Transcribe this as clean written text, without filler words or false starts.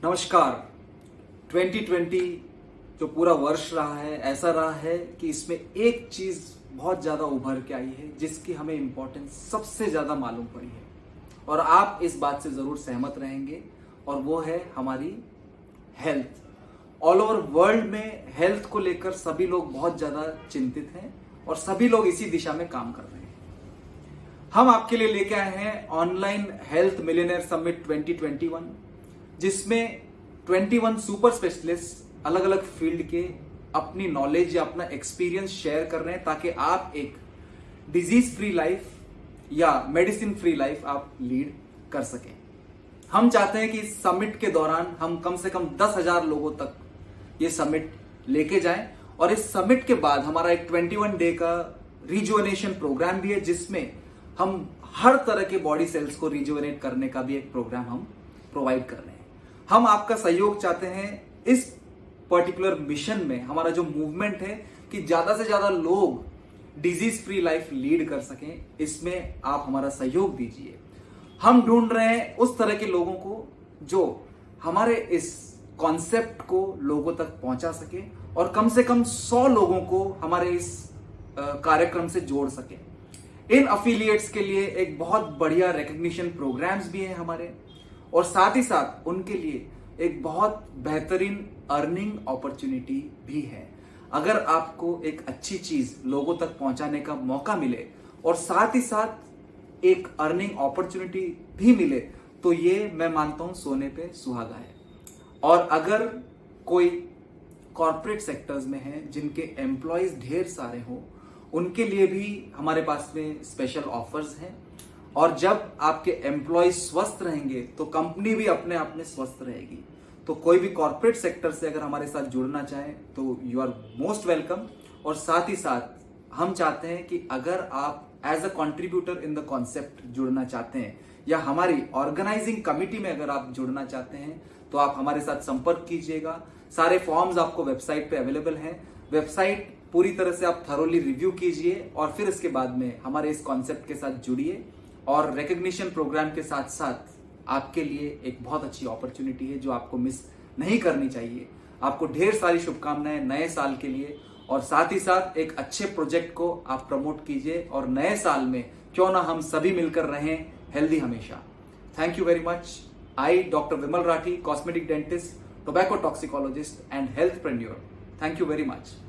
नमस्कार। 2020 जो पूरा वर्ष रहा है ऐसा रहा है कि इसमें एक चीज बहुत ज्यादा उभर के आई है जिसकी हमें इंपॉर्टेंस सबसे ज्यादा मालूम पड़ी है और आप इस बात से जरूर सहमत रहेंगे और वो है हमारी हेल्थ। ऑल ओवर वर्ल्ड में हेल्थ को लेकर सभी लोग बहुत ज्यादा चिंतित हैं और सभी लोग इसी दिशा में काम कर रहे हैं। हम आपके लिए लेके आए हैं ऑनलाइन हेल्थ मिलियनेयर समिट 2021, जिसमें 21 सुपर स्पेशलिस्ट अलग अलग फील्ड के अपनी नॉलेज या अपना एक्सपीरियंस शेयर कर रहे हैं ताकि आप एक डिजीज फ्री लाइफ या मेडिसिन फ्री लाइफ आप लीड कर सकें। हम चाहते हैं कि इस समिट के दौरान हम कम से कम 10,000 लोगों तक ये समिट लेके जाएं और इस समिट के बाद हमारा एक 21 डे का रिजुवेनेशन प्रोग्राम भी है, जिसमें हम हर तरह के बॉडी सेल्स को रिजुवेनेट करने का भी एक प्रोग्राम हम प्रोवाइड कर रहे हैं। हम आपका सहयोग चाहते हैं इस पर्टिकुलर मिशन में। हमारा जो मूवमेंट है कि ज्यादा से ज्यादा लोग डिजीज फ्री लाइफ लीड कर सकें, इसमें आप हमारा सहयोग दीजिए। हम ढूंढ रहे हैं उस तरह के लोगों को जो हमारे इस कॉन्सेप्ट को लोगों तक पहुंचा सके और कम से कम 100 लोगों को हमारे इस कार्यक्रम से जोड़ सके। इन अफिलिएट्स के लिए एक बहुत बढ़िया रिकग्निशन प्रोग्राम्स भी हैं हमारे, और साथ ही साथ उनके लिए एक बहुत बेहतरीन अर्निंग अपॉर्चुनिटी भी है। अगर आपको एक अच्छी चीज लोगों तक पहुंचाने का मौका मिले और साथ ही साथ एक अर्निंग अपॉर्चुनिटी भी मिले तो ये मैं मानता हूं सोने पे सुहागा है। और अगर कोई कॉर्पोरेट सेक्टर्स में है जिनके एम्प्लॉयज ढेर सारे हों, उनके लिए भी हमारे पास में स्पेशल ऑफर्स हैं। और जब आपके एम्प्लॉय स्वस्थ रहेंगे तो कंपनी भी अपने आप में स्वस्थ रहेगी। तो कोई भी कॉर्पोरेट सेक्टर से अगर हमारे साथ जुड़ना चाहे तो यू आर मोस्ट वेलकम। और साथ ही साथ हम चाहते हैं कि अगर आप as a contributor in the concept जुड़ना चाहते हैं या हमारी ऑर्गेनाइजिंग कमिटी में अगर आप जुड़ना चाहते हैं तो आप हमारे साथ संपर्क कीजिएगा। सारे फॉर्म्स आपको वेबसाइट पे अवेलेबल हैं। वेबसाइट पूरी तरह से आप थरोली रिव्यू कीजिए और फिर इसके बाद में हमारे इस कॉन्सेप्ट के साथ जुड़िए। और रिकग्निशन प्रोग्राम के साथ साथ आपके लिए एक बहुत अच्छी अपॉर्चुनिटी है जो आपको मिस नहीं करनी चाहिए। आपको ढेर सारी शुभकामनाएं नए साल के लिए, और साथ ही साथ एक अच्छे प्रोजेक्ट को आप प्रमोट कीजिए और नए साल में क्यों ना हम सभी मिलकर रहें हेल्दी हमेशा। Thank you very much. I doctor Vimal Rathi, cosmetic dentist, tobacco toxicologist and healthpreneur. Thank you very much.